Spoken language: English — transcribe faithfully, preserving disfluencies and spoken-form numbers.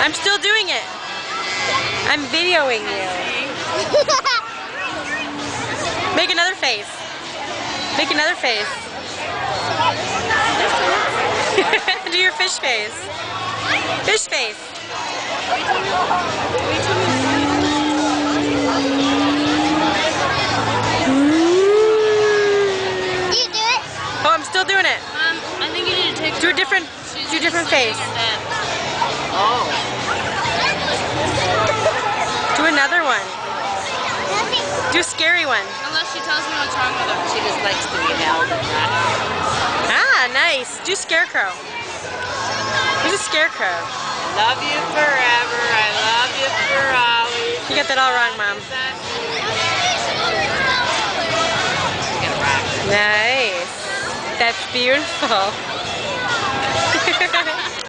I'm still doing it. I'm videoing you. Make another face. Make another face. Do your fish face. Fish face. Do you do it? Oh, I'm still doing it. Um, I think you need to take Do a different, do a different face. Oh. Do another one. Do a scary one. Unless she tells me what's wrong with her. She just likes to be held and not. Ah, nice. Do scarecrow. Who's a scarecrow? Love you forever. I love you for always. You got that all wrong, Mom. Nice. That's beautiful.